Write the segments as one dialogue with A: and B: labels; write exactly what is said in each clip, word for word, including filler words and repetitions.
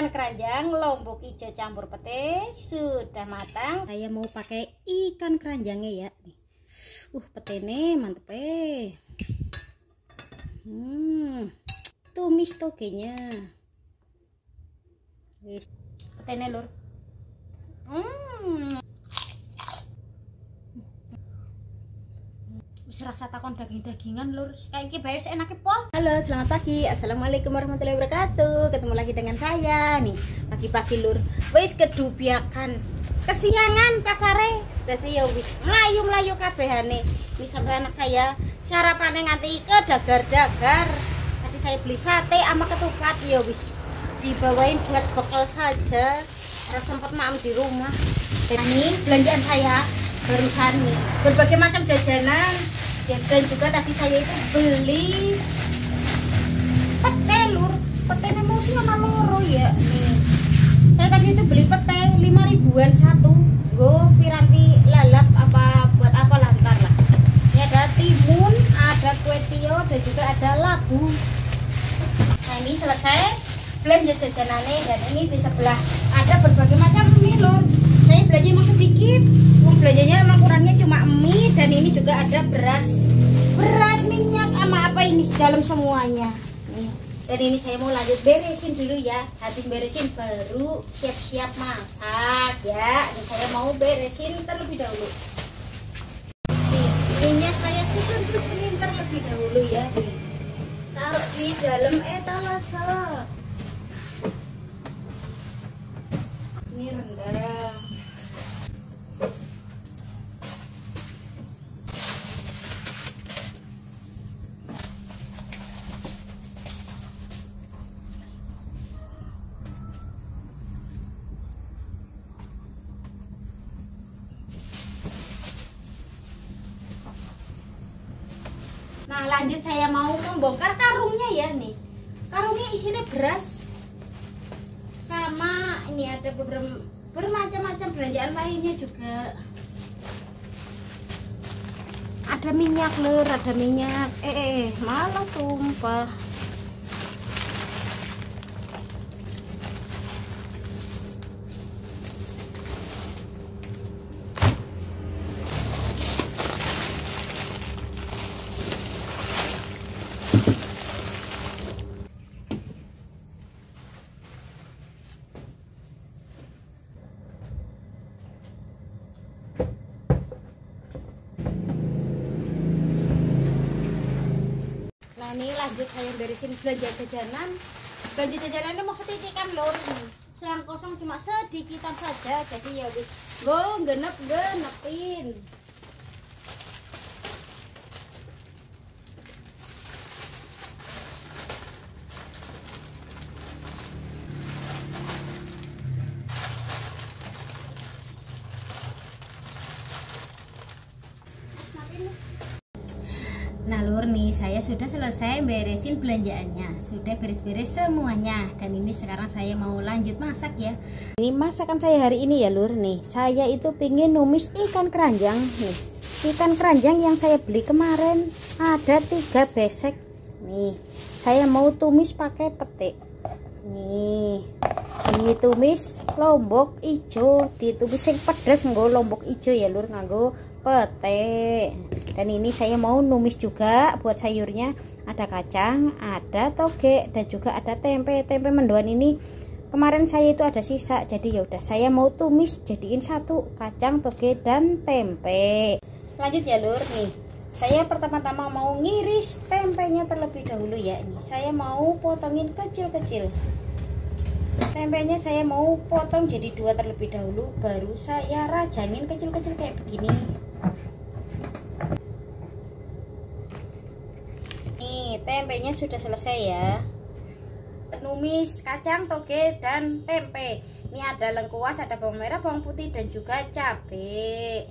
A: ikan keranjang lombok hijau campur pete sudah matang. Saya mau pakai ikan keranjangnya ya. Uh, petene mantep eh. Hmm, tumis togenya. Wis, petene lur. Hmm. Rasa takon daging-dagingan lur kayak iki bae enake pol. Halo, selamat pagi. Assalamualaikum warahmatullahi wabarakatuh. Ketemu lagi dengan saya nih. Pagi-pagi lur. Wis kedubiakan. Kesiangan pasare. Dadi ya wis mlayu-mlayu kabehane. Ini sampai anak saya sarapane nganti ke dagar-dagar. Tadi saya beli sate sama ketupat ya wis dibawain buat bekal saja. Ora sempat maam di rumah. Dan ini belanjaan saya barusan nih. Berbagai macam jajanan. Dan juga tadi saya itu beli pete lur, pete emosi sama loro ya nih. Saya tadi itu beli pete lima ribuan satu. Go piranti lalap apa buat apa lantar lah. Ini ada timun, ada kue tio dan juga ada labu. Nah ini selesai belanja jajanannya dan ini di sebelah ada berbagai macam mie lur. Saya belanja mau sedikit, uang belanjanya memang kurangnya cuma mie dan ini juga ada beras, beras minyak sama apa ini dalam semuanya. Nih. Dan ini saya mau lanjut beresin dulu ya, habis beresin baru siap-siap masak ya. Ini saya mau beresin terlebih dahulu. Nih, minyak saya susun-susunin terlebih dahulu ya. Nih. Taruh di dalam etalase. Ini rendang. Nah lanjut saya mau membongkar karungnya ya nih. Karungnya isinya beras sama ini ada beberapa bermacam-macam belanjaan lainnya juga. Ada minyak lur, ada minyak. Eh, eh malah tumpah. Ini lanjut saya beresin belanja jajanan. Belanja jajanan ini mau setitikan lor nih. Yang kosong cuma sedikitan saja. Jadi ya wis go genep-genepin. Nah lur nih saya sudah selesai beresin belanjaannya, sudah beres-beres semuanya. Dan ini sekarang saya mau lanjut masak ya. Ini masakan saya hari ini ya lur nih. Saya itu pingin numis ikan keranjang nih. Ikan keranjang yang saya beli kemarin ada tiga besek nih. Saya mau tumis pakai pete. Nih ditumis lombok ijo, ditumis yang pedas nggo lombok ijo ya lur, nganggo pete. Dan ini saya mau numis juga buat sayurnya, ada kacang, ada toge dan juga ada tempe. Tempe mendoan ini kemarin saya itu ada sisa, jadi ya udah saya mau tumis jadiin satu, kacang, toge dan tempe. Lanjut ya lur nih. Saya pertama-tama mau ngiris tempenya terlebih dahulu ya. Ini saya mau potongin kecil-kecil. Tempenya saya mau potong jadi dua terlebih dahulu, baru saya rajanin kecil-kecil kayak begini. Nih tempenya sudah selesai ya. Penumis kacang, toge dan tempe. Ini ada lengkuas, ada bawang merah, bawang putih dan juga cabai.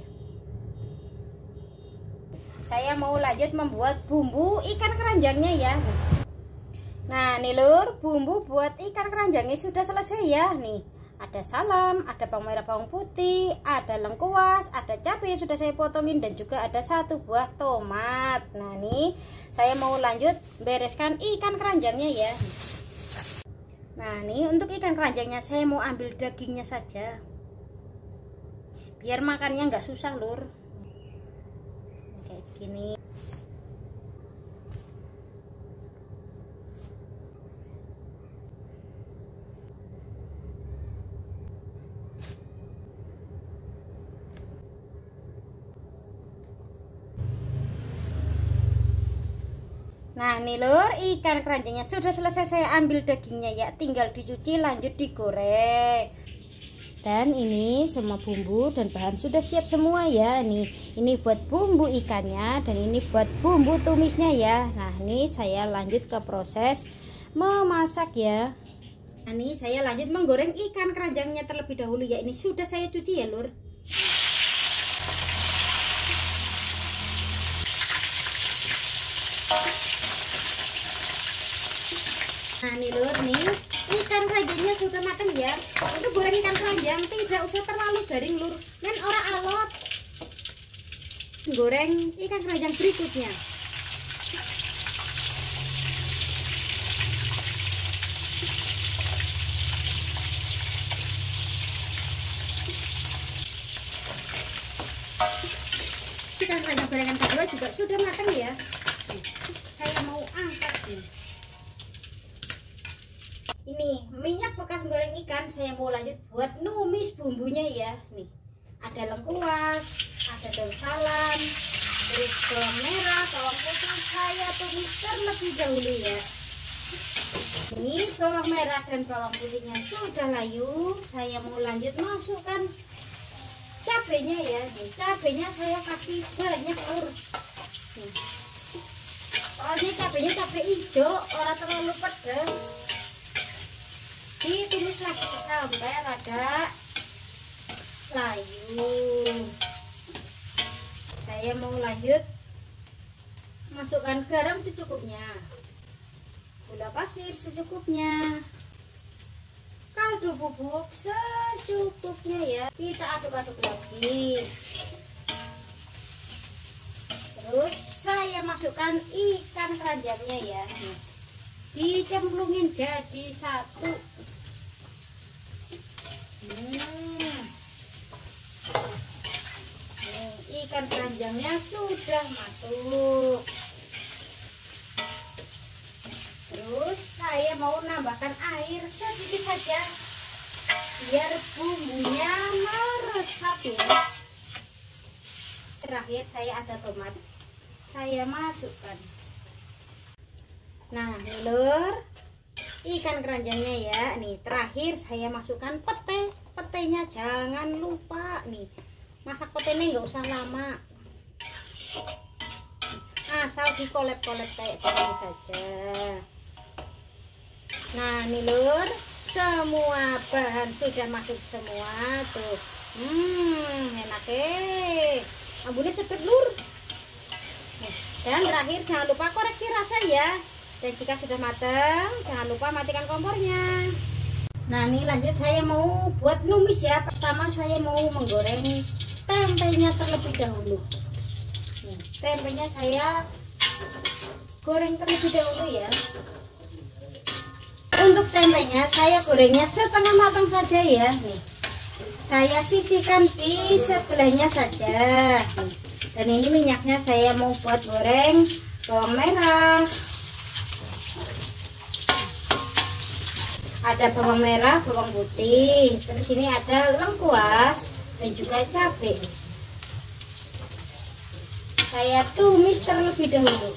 A: Saya mau lanjut membuat bumbu ikan keranjangnya ya. Nah nih lur, bumbu buat ikan keranjangnya sudah selesai ya. Nih ada salam, ada bawang merah, bawang putih, ada lengkuas, ada cabai yang sudah saya potongin dan juga ada satu buah tomat. Nah nih saya mau lanjut bereskan ikan keranjangnya ya. Nah, ini untuk ikan keranjangnya saya mau ambil dagingnya saja, biar makannya nggak susah lur. Kayak gini. Nah nih lur, ikan keranjangnya sudah selesai saya ambil dagingnya ya, tinggal dicuci lanjut digoreng. Dan ini semua bumbu dan bahan sudah siap semua ya. Nih, ini buat bumbu ikannya dan ini buat bumbu tumisnya ya. Nah ini saya lanjut ke proses memasak ya. Nah ini saya lanjut menggoreng ikan keranjangnya terlebih dahulu ya. Ini sudah saya cuci ya lur. Nah nih lur, nih ikan keranjangnya sudah matang ya. Untuk goreng ikan keranjang tidak usah terlalu garing lur, men ora alot. Goreng ikan keranjang berikutnya. Ikan keranjang gorengan kedua juga sudah matang ya. Saya mau angkat nih. Ini minyak bekas goreng ikan saya mau lanjut buat numis bumbunya ya. Nih ada lengkuas, ada daun salam, terus bawang merah, bawang putih saya tumis terlebih dahulu ya. Ini bawang merah dan bawang putihnya sudah layu, saya mau lanjut masukkan cabenya ya. Nih, cabenya saya kasih banyak lur. Nih. Soalnya cabenya cabai hijau, orang terlalu pedas. Ditumis lagi sampai rada layu. Saya mau lanjut masukkan garam secukupnya, gula pasir secukupnya, kaldu bubuk secukupnya ya. Kita aduk-aduk lagi. Terus saya masukkan ikan keranjangnya ya. Dicemplungin jadi satu. Hmm. Nih, ikan keranjangnya sudah masuk. Terus saya mau nambahkan air sedikit saja biar bumbunya meresap ya. Terakhir saya ada tomat, saya masukkan. Nah nih lur, ikan keranjangnya ya. Nih terakhir saya masukkan pete. Petenya jangan lupa nih, masak petenya nggak usah lama, asal dikolep-kolep kayak gini saja. Nah nih lur, semua bahan sudah masuk semua tuh. Hmm enak eh, ambunnya sedap lur. Nih, dan terakhir jangan lupa koreksi rasa ya. Dan jika sudah matang, jangan lupa matikan kompornya. Nah ini lanjut saya mau buat numis ya. Pertama saya mau menggoreng tempenya terlebih dahulu. Nih, tempenya saya goreng terlebih dahulu ya. Untuk tempenya saya gorengnya setengah matang saja ya. Nih, saya sisihkan di sebelahnya saja. Nih, dan ini minyaknya saya mau buat goreng bawang merah. Ada bawang merah, bawang putih, terus ini ada lengkuas dan juga cabai. Saya tumis terlebih dahulu.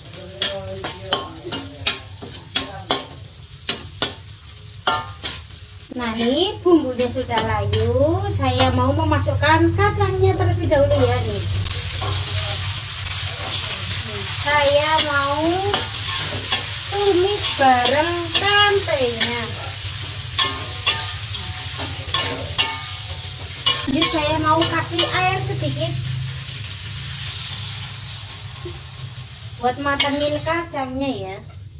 A: Nah ini bumbunya sudah layu, saya mau memasukkan kacangnya terlebih dahulu ya nih. Saya mau tumis bareng tempenya. Jadi saya mau kasih air sedikit buat matangin kacangnya ya.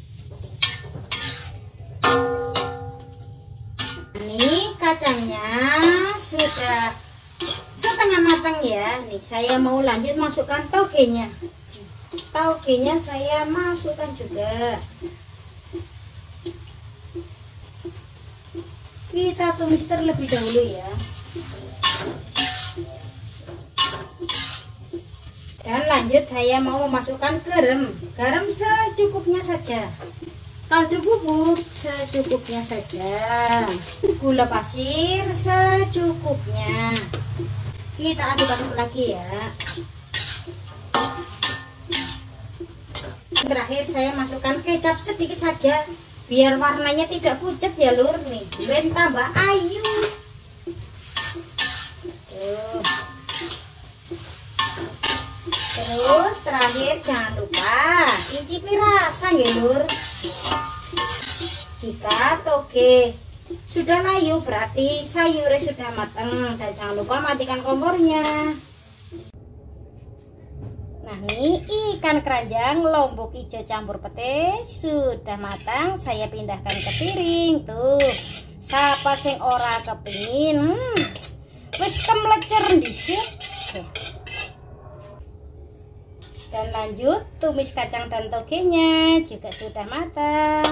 A: Ini kacangnya sudah setengah matang ya. Nih saya mau lanjut masukkan togenya. Togenya saya masukkan juga. kita tumis terlebih dahulu ya. Dan lanjut saya mau memasukkan garam. Garam secukupnya saja. Kaldu bubuk secukupnya saja. Gula pasir secukupnya. Kita aduk-aduk lagi ya. Terakhir saya masukkan kecap sedikit saja biar warnanya tidak pucat ya lur nih. Ben tambah ayu. Tuh. Terus terakhir jangan lupa icipi rasa ya lur. Jika toge sudah layu berarti sayurnya sudah matang, dan jangan lupa matikan kompornya. Nah nih ikan keranjang lombok hijau campur pete sudah matang, saya pindahkan ke piring. Tuh siapa sing ora kepingin hmm, wis kemlecer dikit. Dan lanjut tumis kacang dan togenya juga sudah matang.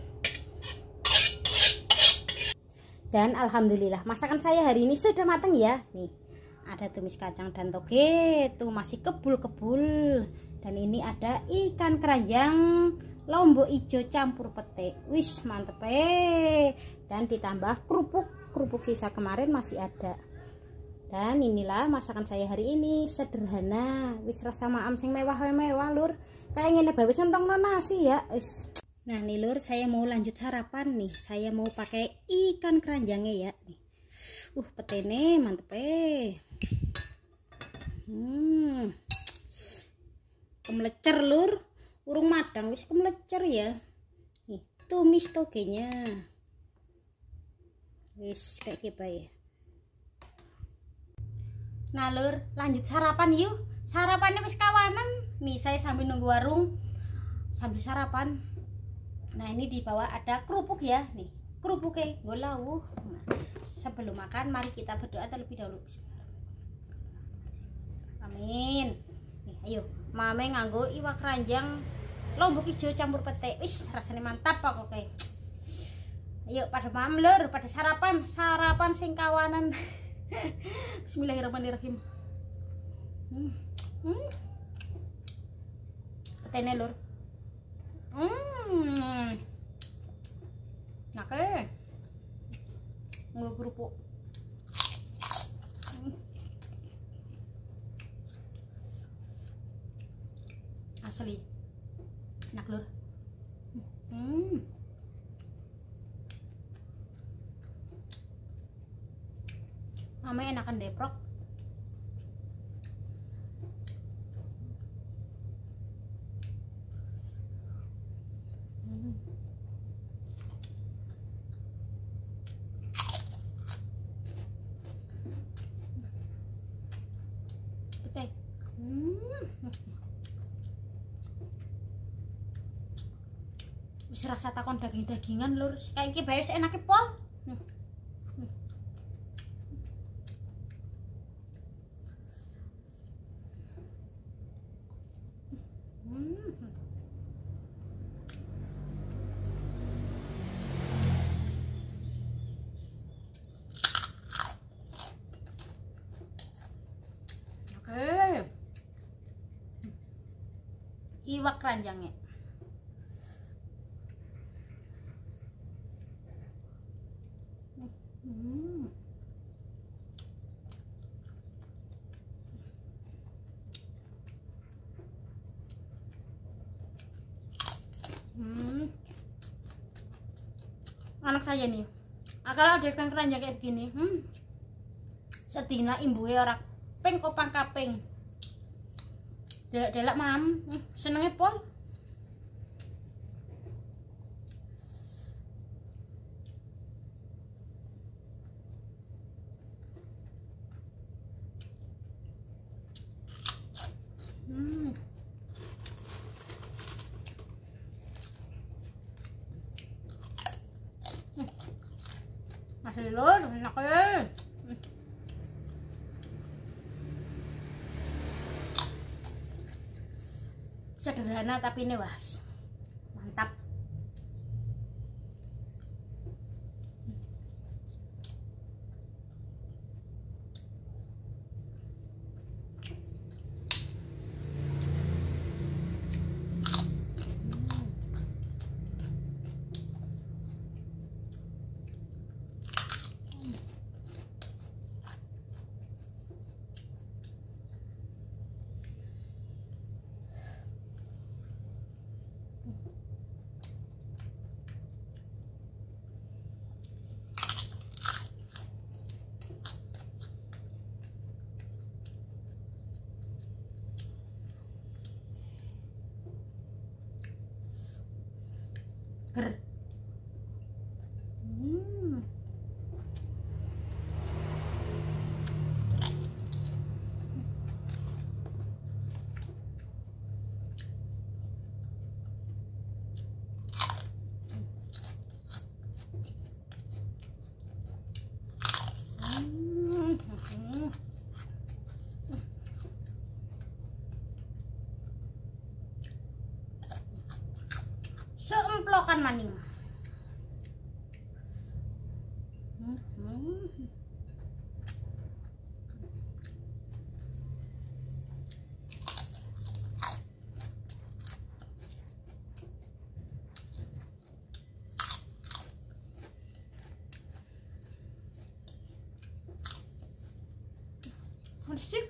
A: Dan alhamdulillah masakan saya hari ini sudah matang ya. Nih ada tumis kacang dan toge tuh masih kebul-kebul. Dan ini ada ikan keranjang lombok hijau campur pete. Wis mantep eh. Dan ditambah kerupuk kerupuk sisa kemarin masih ada. Dan inilah masakan saya hari ini, sederhana, wis rasa maam sing mewah-mewah lur. Kayak ngene bae wis entong nasi ya, wis. Nah nih lur, saya mau lanjut sarapan nih. Saya mau pakai ikan keranjangnya ya nih. Uh, petene mantep eh. Hmm. Kemlecer lur, urung madang wis kemlecer ya. Nih, tumis togenya. Wis kayak gitu ya. Nah lur, lanjut sarapan yuk. Sarapannya wis kawanan. Nih saya sambil nunggu warung sambil sarapan. Nah ini di bawah ada kerupuk ya. Nih kerupuknya gue lawuh. Nah, sebelum makan mari kita berdoa terlebih dahulu. Amin. Nih ayo mame nganggo iwak keranjang lombok hijau campur pete. Wis rasanya mantap pokoknya. Ayo pada mam lur, pada sarapan. Sarapan sing kawanan. Bismillahirrahmanirrahim. Hmm. Hmm. Petene lur. Hmm. Nake. Nggo kerupuk. Hmm. Asli. Enak lur. Hmm. Mama enakan deprok. Hmm. Pete. Hmm. Wis rasa takon daging-dagingan lur. Kayak iki bae enake pol. Hmm. Iwak keranjangnya. Hmm. Hmm. Anak saya nih, kalau ada ikan keranjang kayak begini, hmm, sedina imbuhe ora ping kopang kaping. Delak-delak mam, hmm, senengnya pol. Hmm. Hmm. Masih lur, enak ya. Hmm. Sederhana tapi ini was mantap. kan maning. Hmm, hmm. Sih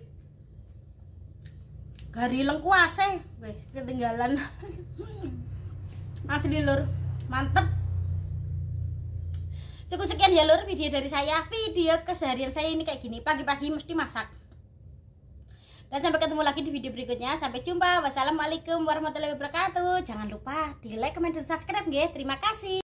A: gari lengkuase guys ketinggalan. Asli lur, mantep. Cukup sekian ya lur video dari saya, video keseharian saya ini kayak gini, pagi-pagi mesti masak. Dan sampai ketemu lagi di video berikutnya. Sampai jumpa, wassalamualaikum warahmatullahi wabarakatuh. Jangan lupa di like, comment, dan subscribe ya. Terima kasih.